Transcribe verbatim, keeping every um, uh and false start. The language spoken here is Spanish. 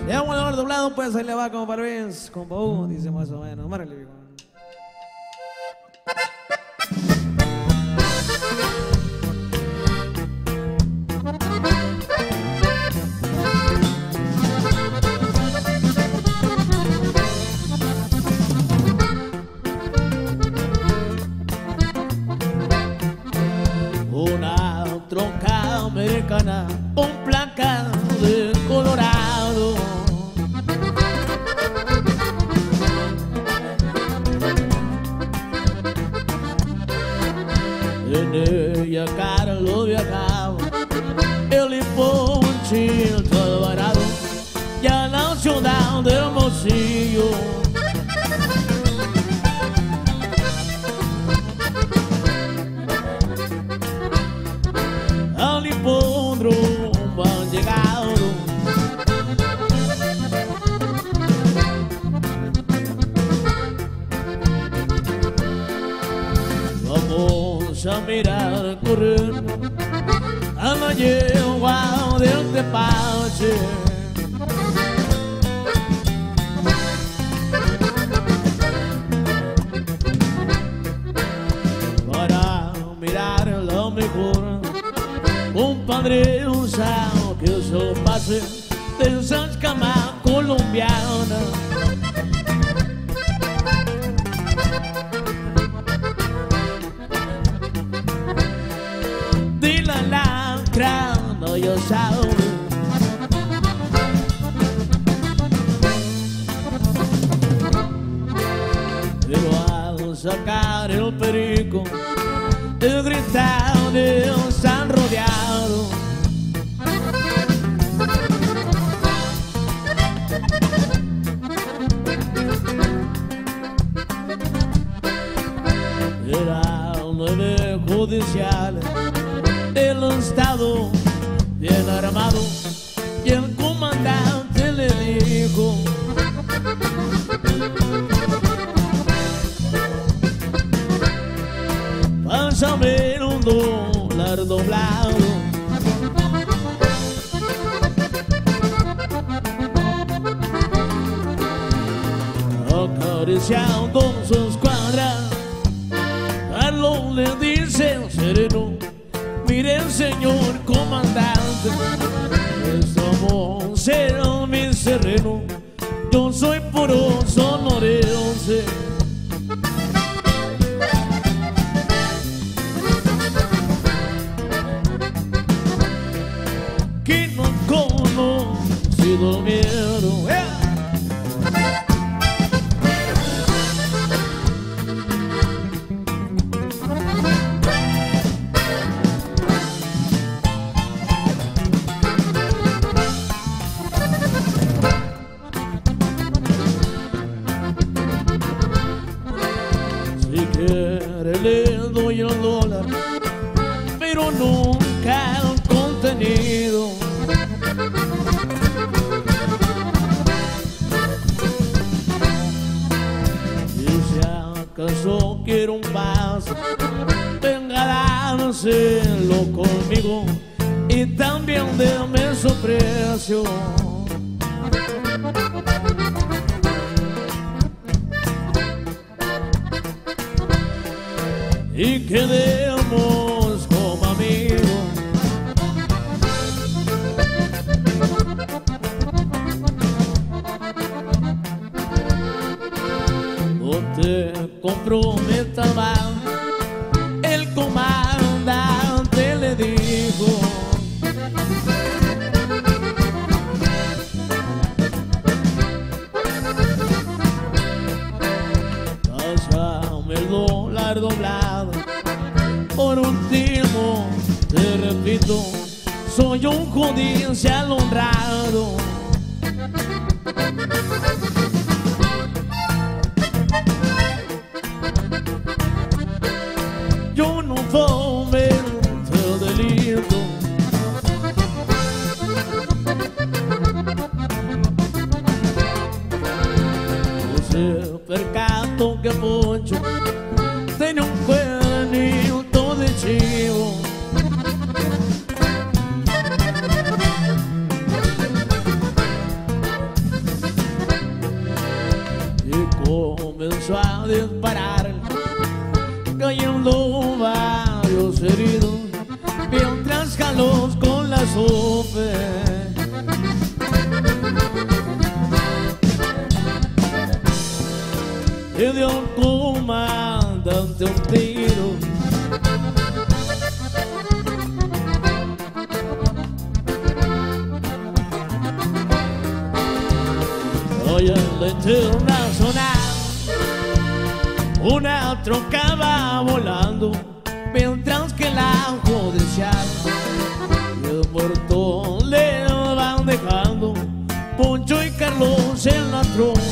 Le damos el doblado, pues ahí le va como para vez, como uno, dice más o menos. Márale, viejo. Una tronca americana, un placa de Colorado. En ella Carlos viajaba, el Ponchito Alvarado, y a la ciudad de Hermosillo. Al hipódromo han llegado. Vamos a mirar correr a la yegua del Tepache. Para mirar lo mejor, compadre, un sao que eso pase de esa cama colombiana. De la lacra no yo sabe, pero al sacar el perico te gritaron de un San rodeado. Era un nueve judicial del estado bien armado, y el comandante le dijo: pásame un dólar doblado. Acariciando su escuadra, Carlos le dice sereno: mire, señor comandante, estamos en mi sereno, yo soy puro sonorense. Que no conocido el miedo. ¡Eh! Si quiere le doy el dólar, pero nunca el contenido. Y si acaso quiere un vaso, venga a dárselo conmigo y también déme su precio. Y quedemos como amigos. No te comprometas más, el comandante le dijo. Pásame el dólar doblado. Por último, te repito, soy un judicial honrado. Yo no fomento el delito. No se percató que Poncho tenía un cuernito de chivo. comenzó a disparar, cayendo varios heridos mientras Carlos con la sope le dio al comandante un tiro. Hoy en la internacional una troca va volando, mientras que la judicial y el muerto le van dejando Poncho y Carlos en la troca.